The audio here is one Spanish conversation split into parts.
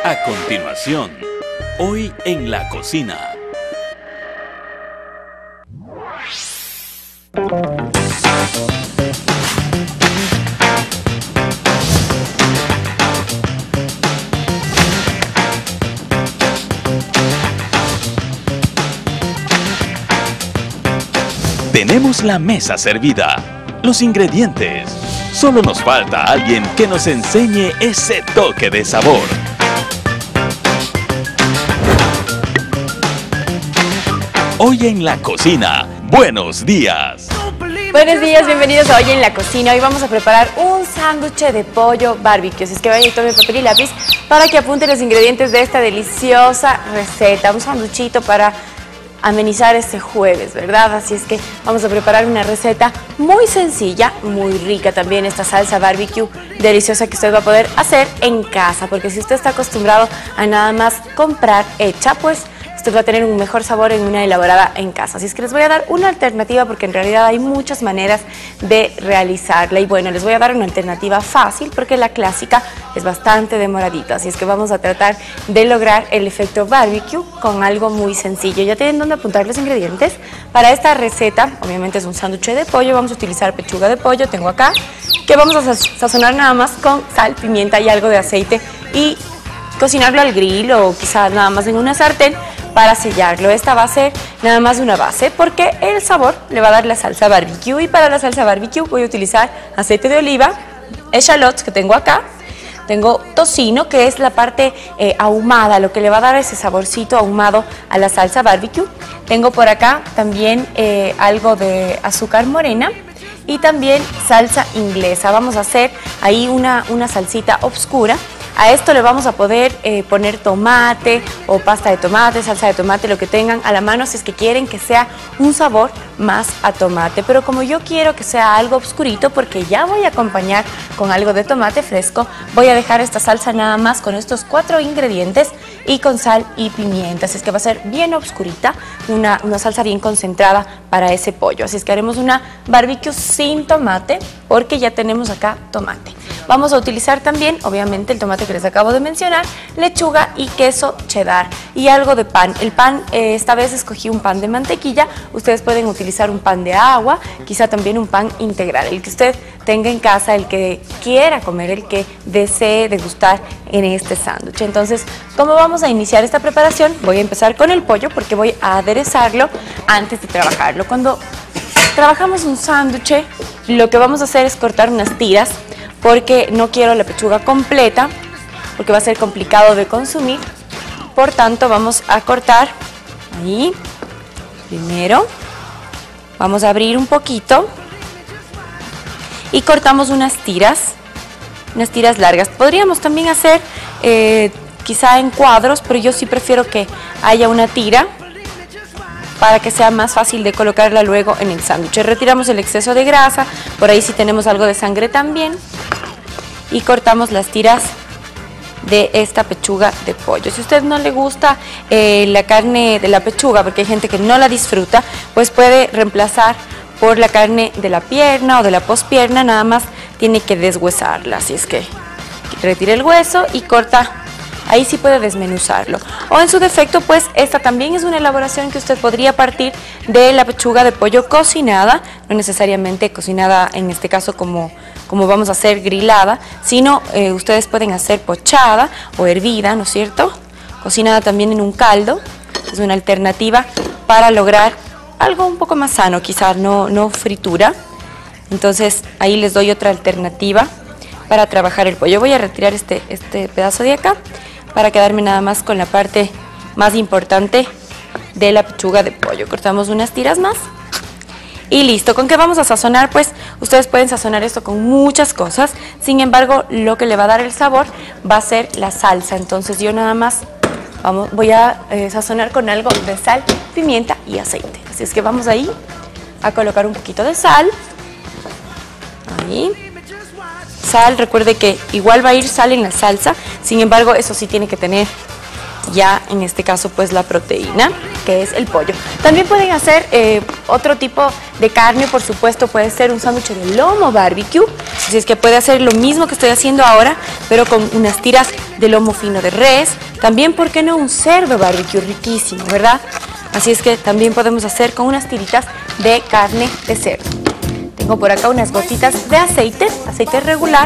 A continuación, hoy en la cocina. Tenemos la mesa servida, los ingredientes. Solo nos falta alguien que nos enseñe ese toque de sabor. Hoy en la cocina, buenos días. Buenos días, bienvenidos a Hoy en la Cocina. Hoy vamos a preparar un sándwich de pollo barbecue. Así es que vaya y tome papel y lápiz para que apunte los ingredientes de esta deliciosa receta. Un sándwichito para amenizar este jueves, ¿verdad? Así es que vamos a preparar una receta muy sencilla, muy rica también, esta salsa barbecue deliciosa que usted va a poder hacer en casa, porque si usted está acostumbrado a nada más comprar hecha, pues usted va a tener un mejor sabor en una elaborada en casa. Así es que les voy a dar una alternativa porque en realidad hay muchas maneras de realizarla. Y bueno, les voy a dar una alternativa fácil porque la clásica es bastante demoradita. Así es que vamos a tratar de lograr el efecto barbecue con algo muy sencillo. Ya tienen dónde apuntar los ingredientes. Para esta receta, obviamente es un sándwich de pollo. Vamos a utilizar pechuga de pollo, tengo acá, que vamos a sazonar nada más con sal, pimienta y algo de aceite y cocinarlo al grill o quizás nada más en una sartén para sellarlo. Esta va a ser nada más una base porque el sabor le va a dar la salsa barbecue, y para la salsa barbecue voy a utilizar aceite de oliva, echalots que tengo acá, tengo tocino que es la parte ahumada, lo que le va a dar ese saborcito ahumado a la salsa barbecue. Tengo por acá también algo de azúcar morena y también salsa inglesa. Vamos a hacer ahí una salsita oscura. A esto le vamos a poder poner tomate o pasta de tomate, salsa de tomate, lo que tengan a la mano si es que quieren que sea un sabor más a tomate. Pero como yo quiero que sea algo oscurito porque ya voy a acompañar con algo de tomate fresco, voy a dejar esta salsa nada más con estos 4 ingredientes y con sal y pimienta. Así es que va a ser bien oscurita, una salsa bien concentrada para ese pollo. Así es que haremos una barbecue sin tomate porque ya tenemos acá tomate. Vamos a utilizar también, obviamente, el tomate que les acabo de mencionar, lechuga y queso cheddar y algo de pan. El pan, esta vez escogí un pan de mantequilla. Ustedes pueden utilizar un pan de agua, quizá también un pan integral, el que usted tenga en casa, el que quiera comer, el que desee degustar en este sándwich. Entonces, ¿cómo vamos a iniciar esta preparación? Voy a empezar con el pollo porque voy a aderezarlo antes de trabajarlo. Cuando trabajamos un sándwich, lo que vamos a hacer es cortar unas tiras porque no quiero la pechuga completa, porque va a ser complicado de consumir. Por tanto, vamos a cortar ahí. Primero, vamos a abrir un poquito y cortamos unas tiras largas. Podríamos también hacer quizá en cuadros, pero yo sí prefiero que haya una tira para que sea más fácil de colocarla luego en el sándwich. Retiramos el exceso de grasa, por ahí sí tenemos algo de sangre también, y cortamos las tiras de esta pechuga de pollo. Si a usted no le gusta la carne de la pechuga, porque hay gente que no la disfruta, pues puede reemplazar por la carne de la pierna o de la pospierna, nada más tiene que deshuesarla. Así es que retire el hueso y corta. Ahí sí puede desmenuzarlo. O en su defecto, pues esta también es una elaboración que usted podría partir de la pechuga de pollo cocinada, no necesariamente cocinada en este caso como vamos a hacer grilada, sino ustedes pueden hacer pochada o hervida, ¿no es cierto? Cocinada también en un caldo, es una alternativa para lograr algo un poco más sano, quizás no fritura. Entonces ahí les doy otra alternativa para trabajar el pollo. Voy a retirar este pedazo de acá para quedarme nada más con la parte más importante de la pechuga de pollo. Cortamos unas tiras más y listo. ¿Con qué vamos a sazonar? Pues ustedes pueden sazonar esto con muchas cosas. Sin embargo, lo que le va a dar el sabor va a ser la salsa. Entonces yo nada más voy a sazonar con algo de sal, pimienta y aceite. Así es que vamos ahí a colocar un poquito de sal. Ahí. Sal, recuerde que igual va a ir sal en la salsa, sin embargo eso sí tiene que tener ya en este caso pues la proteína, que es el pollo. También pueden hacer otro tipo de carne, por supuesto, puede ser un sándwich de lomo barbecue, así es que puede hacer lo mismo que estoy haciendo ahora, pero con unas tiras de lomo fino de res. También, ¿por qué no un cerdo barbecue? Riquísimo, ¿verdad? Así es que también podemos hacer con unas tiritas de carne de cerdo. Tengo por acá unas gotitas de aceite regular.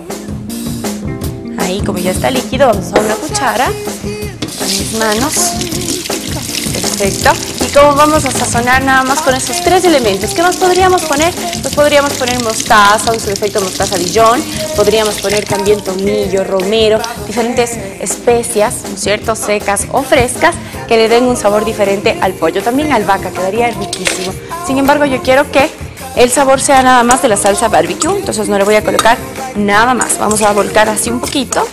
Ahí, como ya está líquido, vamos a usar una cuchara con mis manos. Perfecto. ¿Y cómo vamos a sazonar nada más con esos tres elementos? ¿Qué más podríamos poner? Pues podríamos poner mostaza, en su defecto mostaza Dijon. Podríamos poner también tomillo, romero, diferentes especias, ¿no es cierto?, secas o frescas, que le den un sabor diferente al pollo. También albahaca, quedaría riquísimo. Sin embargo, yo quiero que el sabor sea nada más de la salsa barbecue, entonces no le voy a colocar nada más. Vamos a volcar así un poquito.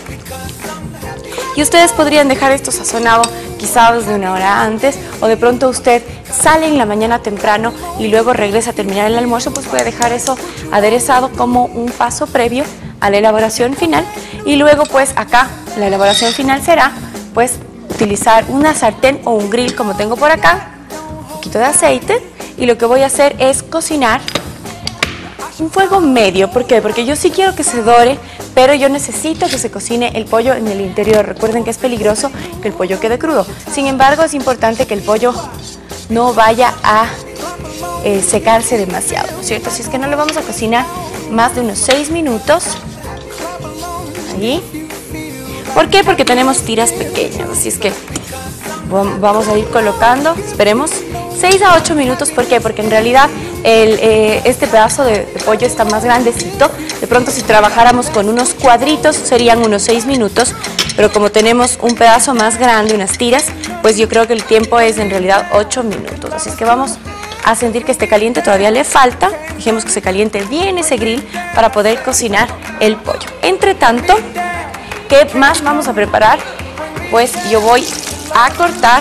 Y ustedes podrían dejar esto sazonado quizás de una hora antes, o de pronto usted sale en la mañana temprano y luego regresa a terminar el almuerzo, pues puede dejar eso aderezado como un paso previo a la elaboración final. Y luego pues acá la elaboración final será pues utilizar una sartén o un grill como tengo por acá, un poquito de aceite, y lo que voy a hacer es cocinar un fuego medio. ¿Por qué? Porque yo sí quiero que se dore, pero yo necesito que se cocine el pollo en el interior. Recuerden que es peligroso que el pollo quede crudo. Sin embargo, es importante que el pollo no vaya a secarse demasiado, ¿no es cierto? Así es que no le vamos a cocinar más de unos 6 minutos. Ahí. ¿Por qué? Porque tenemos tiras pequeñas, así es que vamos a ir colocando, esperemos, 6 a 8 minutos. ¿Por qué? Porque en realidad este pedazo de pollo está más grandecito. De pronto, si trabajáramos con unos cuadritos serían unos 6 minutos, pero como tenemos un pedazo más grande, unas tiras, pues yo creo que el tiempo es en realidad 8 minutos. Así es que vamos a sentir que esté caliente, todavía le falta. Dejemos que se caliente bien ese grill para poder cocinar el pollo. Entre tanto, ¿qué más vamos a preparar? Pues yo voy a cortar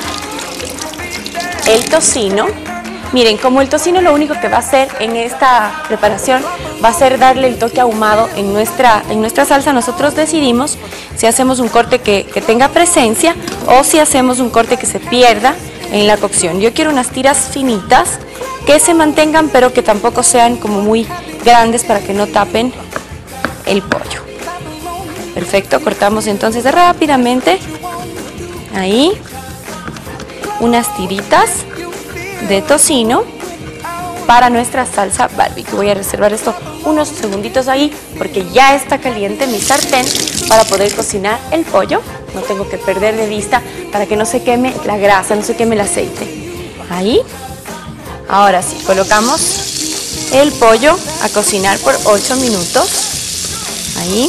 el tocino. Miren, como el tocino lo único que va a hacer en esta preparación va a ser darle el toque ahumado en nuestra salsa, nosotros decidimos si hacemos un corte que tenga presencia o si hacemos un corte que se pierda en la cocción. Yo quiero unas tiras finitas que se mantengan, pero que tampoco sean como muy grandes para que no tapen el pollo. Perfecto, cortamos entonces rápidamente ahí unas tiritas de tocino para nuestra salsa barbecue. Voy a reservar esto unos segunditos ahí porque ya está caliente mi sartén para poder cocinar el pollo. No tengo que perder de vista para que no se queme la grasa, no se queme el aceite. Ahí. Ahora sí, colocamos el pollo a cocinar por 8 minutos. Ahí.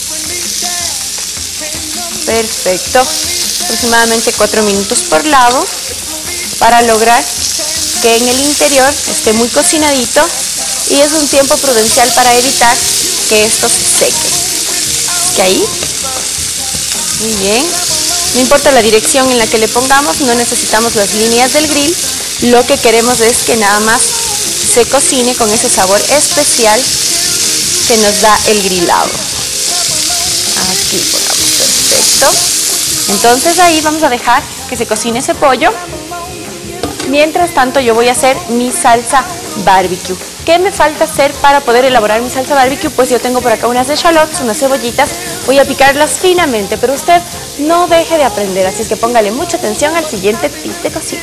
Perfecto. Aproximadamente 4 minutos por lado para lograr que en el interior esté muy cocinadito, y es un tiempo prudencial para evitar que esto se seque. Que ahí, muy bien, no importa la dirección en la que le pongamos, no necesitamos las líneas del grill, lo que queremos es que nada más se cocine con ese sabor especial que nos da el grilado. Aquí pongamos, perfecto. Entonces ahí vamos a dejar que se cocine ese pollo. Mientras tanto yo voy a hacer mi salsa barbecue. ¿Qué me falta hacer para poder elaborar mi salsa barbecue? Pues yo tengo por acá unas eschalots, unas cebollitas. Voy a picarlas finamente, pero usted no deje de aprender, así es que póngale mucha atención al siguiente tip de cocina.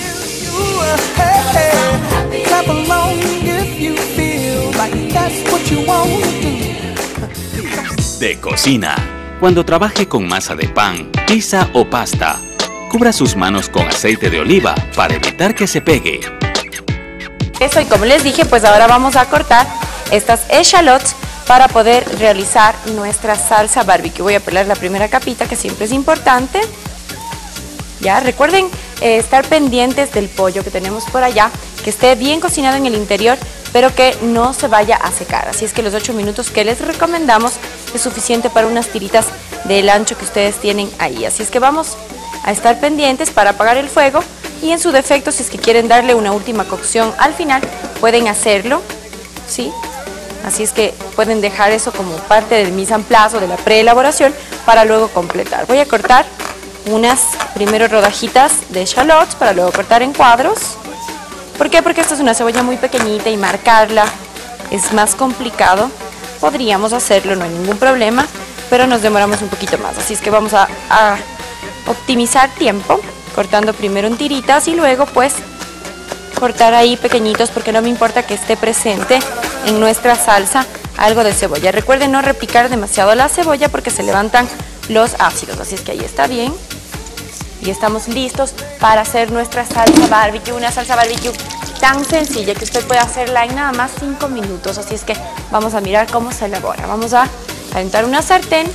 De cocina. Cuando trabaje con masa de pan, pizza o pasta, cubra sus manos con aceite de oliva para evitar que se pegue. Eso, y como les dije, pues ahora vamos a cortar estas eschalots para poder realizar nuestra salsa barbecue. Voy a pelar la primera capita, que siempre es importante. Ya, recuerden estar pendientes del pollo que tenemos por allá, que esté bien cocinado en el interior, pero que no se vaya a secar. Así es que los 8 minutos que les recomendamos es suficiente para unas tiritas del ancho que ustedes tienen ahí. Así es que vamos a estar pendientes para apagar el fuego, y en su defecto, si es que quieren darle una última cocción al final, pueden hacerlo, ¿sí? Así es que pueden dejar eso como parte del mise en place o de la preelaboración para luego completar. Voy a cortar unas primero rodajitas de shallots para luego cortar en cuadros. ¿Por qué? Porque esta es una cebolla muy pequeñita y marcarla es más complicado. Podríamos hacerlo, no hay ningún problema, pero nos demoramos un poquito más. Así es que vamos a optimizar tiempo, cortando primero en tiritas y luego pues cortar ahí pequeñitos, porque no me importa que esté presente en nuestra salsa algo de cebolla. Recuerden no repicar demasiado la cebolla porque se levantan los ácidos, así es que ahí está bien. Y estamos listos para hacer nuestra salsa barbecue, una salsa barbecue tan sencilla que usted puede hacerla en nada más 5 minutos. Así es que vamos a mirar cómo se elabora. Vamos a calentar una sartén.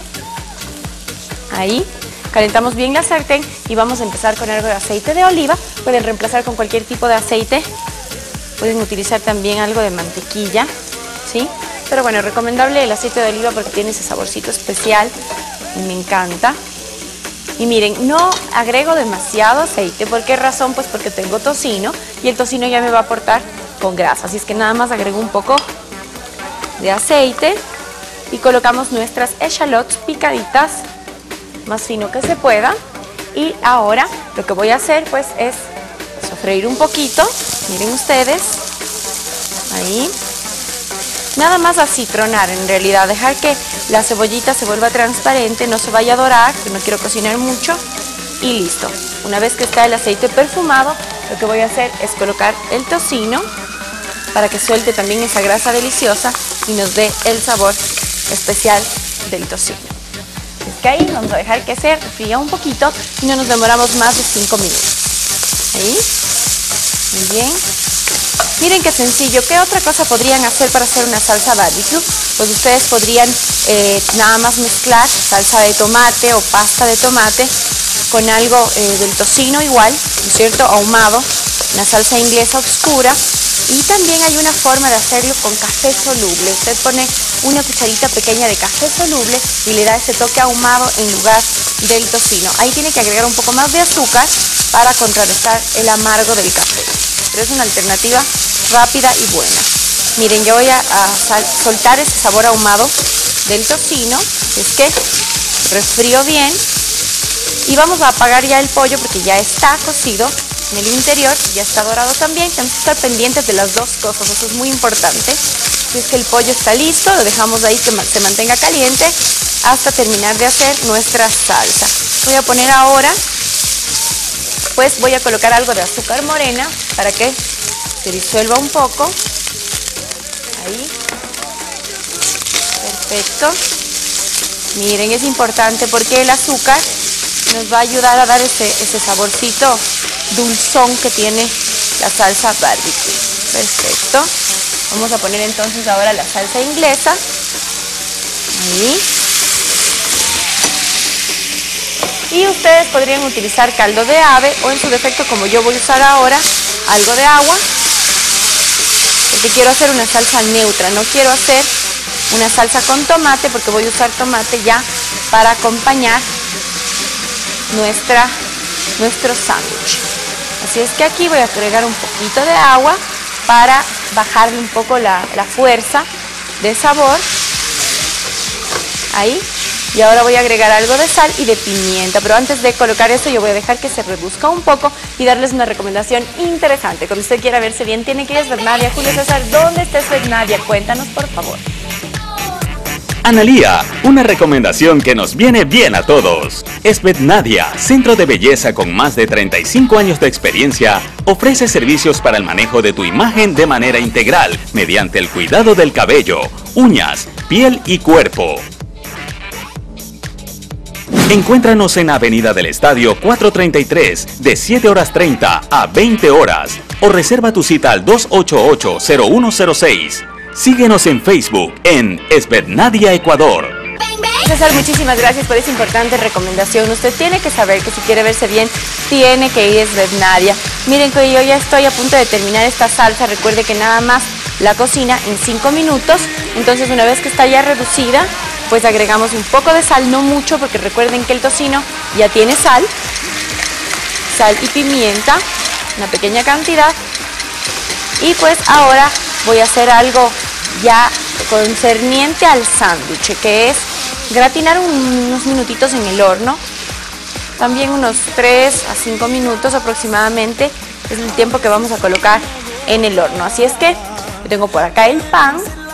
Ahí, calentamos bien la sartén y vamos a empezar con algo de aceite de oliva. Pueden reemplazar con cualquier tipo de aceite. Pueden utilizar también algo de mantequilla, ¿sí? Pero bueno, recomendable el aceite de oliva porque tiene ese saborcito especial y me encanta. Y miren, no agrego demasiado aceite. ¿Por qué razón? Pues porque tengo tocino y el tocino ya me va a aportar con grasa. Así es que nada más agrego un poco de aceite y colocamos nuestras echalots picaditas, más fino que se pueda. Y ahora lo que voy a hacer pues es sofreír un poquito. Miren ustedes, ahí. Nada más acitronar en realidad, dejar que la cebollita se vuelva transparente, no se vaya a dorar, que no quiero cocinar mucho, y listo. Una vez que está el aceite perfumado, lo que voy a hacer es colocar el tocino para que suelte también esa grasa deliciosa y nos dé el sabor especial del tocino. Es que ahí vamos a dejar que se fría un poquito y no nos demoramos más de 5 minutos. Ahí, muy bien. Miren qué sencillo. ¿Qué otra cosa podrían hacer para hacer una salsa barbecue? Pues ustedes podrían nada más mezclar salsa de tomate o pasta de tomate con algo del tocino igual, ¿no es cierto? Ahumado, una salsa inglesa oscura. Y también hay una forma de hacerlo con café soluble. Usted pone una cucharita pequeña de café soluble y le da ese toque ahumado en lugar del tocino. Ahí tiene que agregar un poco más de azúcar para contrarrestar el amargo del café. Pero es una alternativa rápida y buena. Miren, yo voy a soltar ese sabor ahumado del tocino. Es que refrío bien. Y vamos a apagar ya el pollo porque ya está cocido en el interior, ya está dorado también. Tenemos que estar pendientes de las dos cosas, eso es muy importante. Si es que el pollo está listo, lo dejamos ahí que se mantenga caliente hasta terminar de hacer nuestra salsa. Voy a poner ahora, pues voy a colocar algo de azúcar morena para que se disuelva un poco. Ahí. Perfecto. Miren, es importante porque el azúcar nos va a ayudar a dar ese saborcito dulzón que tiene la salsa barbecue. Perfecto. Vamos a poner entonces ahora la salsa inglesa. Ahí. Y ustedes podrían utilizar caldo de ave o en su defecto, como yo voy a usar ahora, algo de agua. Porque quiero hacer una salsa neutra, no quiero hacer una salsa con tomate porque voy a usar tomate ya para acompañar nuestro sándwich. Así es que aquí voy a agregar un poquito de agua para bajarle un poco la fuerza de sabor. Ahí. Y ahora voy a agregar algo de sal y de pimienta. Pero antes de colocar eso yo voy a dejar que se reduzca un poco y darles una recomendación interesante. Cuando usted quiera verse bien tiene que ir a Esbetnadia. Julio César, ¿dónde está Esbetnadia? Cuéntanos por favor. Analía, una recomendación que nos viene bien a todos. Esbetnadia, centro de belleza con más de 35 años de experiencia, ofrece servicios para el manejo de tu imagen de manera integral mediante el cuidado del cabello, uñas, piel y cuerpo. Encuéntranos en Avenida del Estadio 433 de 7:30 a 20 horas o reserva tu cita al 288-0106. Síguenos en Facebook en Esbetnadia Ecuador. César, muchísimas gracias por esa importante recomendación. Usted tiene que saber que si quiere verse bien, tiene que ir a Esbetnadia. Miren que yo ya estoy a punto de terminar esta salsa. Recuerde que nada más la cocina en 5 minutos. Entonces, una vez que está ya reducida, pues agregamos un poco de sal, no mucho, porque recuerden que el tocino ya tiene sal. Sal y pimienta, una pequeña cantidad. Y pues ahora voy a hacer algo ya concerniente al sándwich, que es gratinar unos minutitos en el horno también unos 3 a 5 minutos aproximadamente es el tiempo que vamos a colocar en el horno. Así es que yo tengo por acá el pan,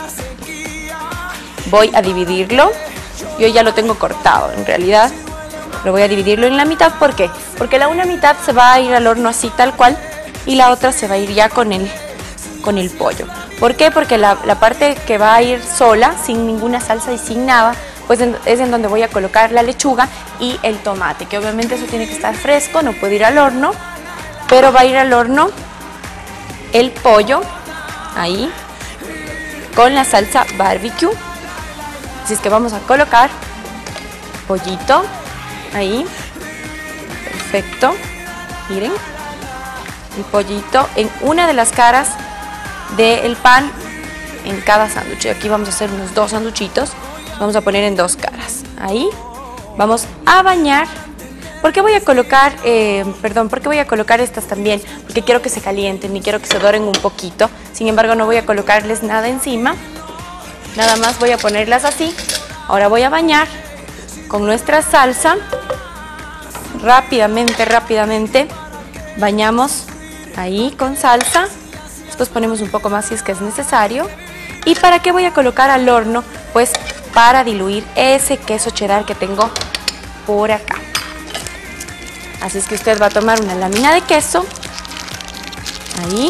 voy a dividirlo, yo ya lo tengo cortado en realidad, pero voy a dividirlo en la mitad. ¿Por qué? Porque la una mitad se va a ir al horno así tal cual y la otra se va a ir ya con el pollo. ¿Por qué? Porque la parte que va a ir sola, sin ninguna salsa y sin nada, pues es en donde voy a colocar la lechuga y el tomate, que obviamente eso tiene que estar fresco, no puede ir al horno, pero va a ir al horno el pollo, ahí, con la salsa barbecue. Así es que vamos a colocar pollito, ahí, perfecto, miren, el pollito en una de las caras del pan en cada sándwich. Aquí vamos a hacer unos 2 sanduchitos, vamos a poner en 2 caras, ahí, vamos a bañar. ¿Por qué voy a colocar, por qué voy a colocar estas también? Porque quiero que se calienten y quiero que se doren un poquito, sin embargo no voy a colocarles nada encima, nada más voy a ponerlas así. Ahora voy a bañar con nuestra salsa, rápidamente, bañamos ahí con salsa, después ponemos un poco más si es que es necesario. ¿Y para qué voy a colocar al horno? Pues para diluir ese queso cheddar que tengo por acá. Así es que usted va a tomar una lámina de queso, ahí,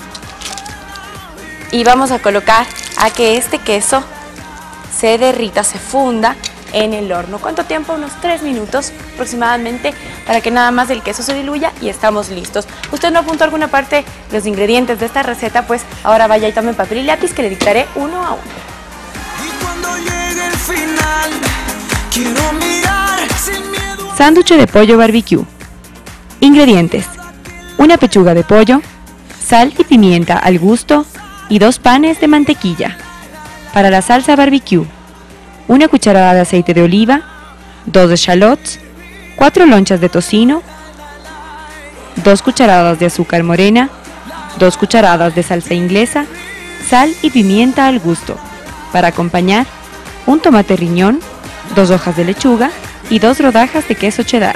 y vamos a colocar a que este queso se derrita, se funda en el horno. ¿Cuánto tiempo? Unos 3 minutos aproximadamente, para que nada más el queso se diluya y estamos listos. Usted no apuntó alguna parte los ingredientes de esta receta, pues ahora vaya y tome papel y lápiz que le dictaré uno a uno. Y cuando llegue el final, quiero mirar sin miedo. Sándwich de pollo barbecue. Ingredientes: una pechuga de pollo, sal y pimienta al gusto y 2 panes de mantequilla. Para la salsa barbecue: una cucharada de aceite de oliva, 2 shallots, 4 lonchas de tocino, 2 cucharadas de azúcar morena, 2 cucharadas de salsa inglesa, sal y pimienta al gusto. Para acompañar, un tomate riñón, 2 hojas de lechuga y 2 rodajas de queso cheddar.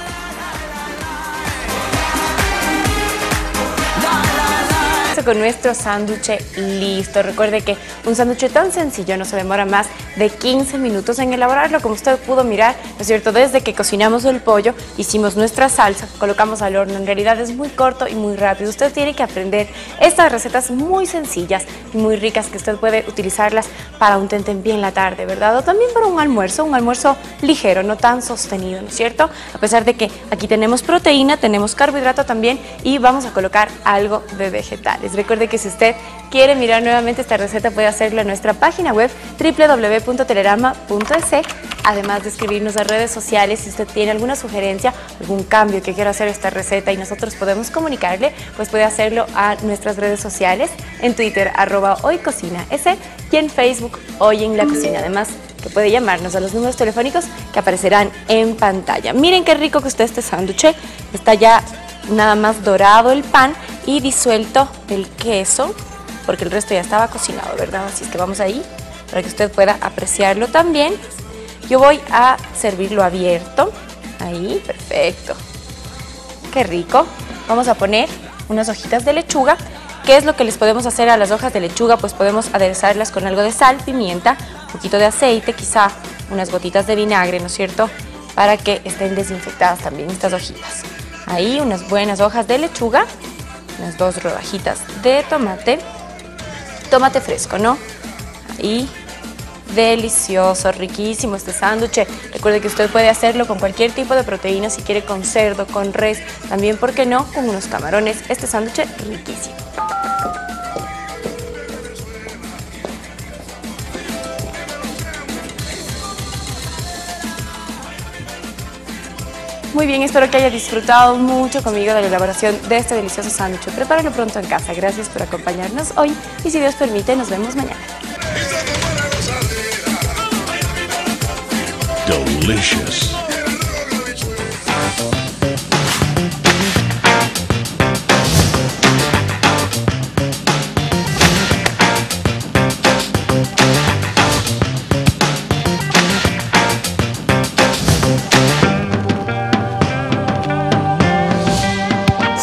Con nuestro sándwich listo. Recuerde que un sándwich tan sencillo no se demora más de 15 minutos en elaborarlo. Como usted pudo mirar, ¿no es cierto? Desde que cocinamos el pollo, hicimos nuestra salsa, colocamos al horno. En realidad es muy corto y muy rápido. Usted tiene que aprender estas recetas muy sencillas y muy ricas que usted puede utilizarlas para un tentempié en la tarde, ¿verdad? O también para un almuerzo ligero, no tan sostenido, ¿no es cierto? A pesar de que aquí tenemos proteína, tenemos carbohidrato también y vamos a colocar algo de vegetales. Recuerde que si usted quiere mirar nuevamente esta receta puede hacerlo en nuestra página web www.telerama.es, además de escribirnos a redes sociales. Si usted tiene alguna sugerencia, algún cambio que quiera hacer esta receta y nosotros podemos comunicarle, pues puede hacerlo a nuestras redes sociales, en Twitter @hoycocinaes y en Facebook Hoy en la Cocina. Además que puede llamarnos a los números telefónicos que aparecerán en pantalla. Miren qué rico que está este sándwich, está ya nada más dorado el pan y disuelto el queso, porque el resto ya estaba cocinado, ¿verdad? Así es que vamos ahí para que usted pueda apreciarlo también. Yo voy a servirlo abierto, ahí, perfecto. Qué rico. Vamos a poner unas hojitas de lechuga. ¿Qué es lo que les podemos hacer a las hojas de lechuga? Pues podemos aderezarlas con algo de sal, pimienta, un poquito de aceite, quizá unas gotitas de vinagre, ¿no es cierto? Para que estén desinfectadas también estas hojitas. Ahí unas buenas hojas de lechuga, unas 2 rodajitas de tomate fresco, ¿no? Ahí, delicioso, riquísimo este sándwich. Recuerde que usted puede hacerlo con cualquier tipo de proteína, si quiere con cerdo, con res, también, ¿por qué no?, con unos camarones. Este sándwich riquísimo. Muy bien, espero que haya disfrutado mucho conmigo de la elaboración de este delicioso sándwich. Prepáralo pronto en casa. Gracias por acompañarnos hoy y si Dios permite, nos vemos mañana. Delicious.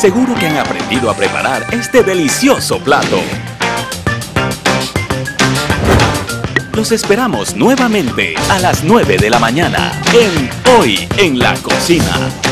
Seguro que han aprendido a preparar este delicioso plato. Los esperamos nuevamente a las 9 de la mañana en Hoy en la Cocina.